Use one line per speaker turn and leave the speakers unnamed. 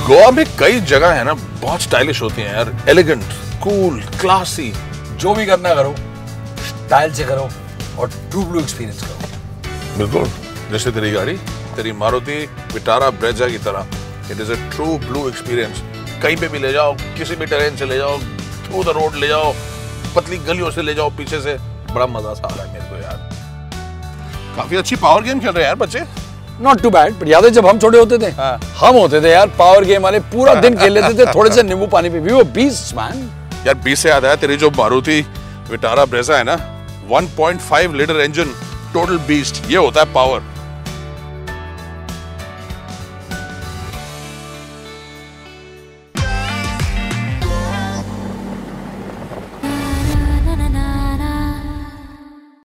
गोवा में कई जगह है ना बहुत स्टाइलिश होती हैं यार, एलिगेंट, कूल, क्लासी।
जो भी करना करो स्टाइल से करो और ट्रू ब्लू एक्सपीरियंस करो।
बिल्कुल, जैसे तेरी गाड़ी, तेरी मारुति विटारा ब्रेजा की तरह, it is a true blue experience. कहीं पे भी ले जाओ, किसी भी टेरेन से ले जाओ, थ्रू द रोड ले जाओ, पतली गलियों से ले जाओ, पीछे से, बड़ा मजा सा आ रहा है मेरे को यार। काफी अच्छी पावर गेम खेल रहे हैं यार बच्चे।
नॉट टू बैड, पर याद है जब हम छोटे होते थे, हम होते थे यार पावर गेम वाले, पूरा दिन खेल लेते थे थोड़े से नींबू पानी पे। We were beasts man.
यार 20 से याद आया, तेरी जो मारुति विटारा ब्रेजा है ना, 1.5 लीटर इंजन, टोटल बीस्ट, ये होता है पावर।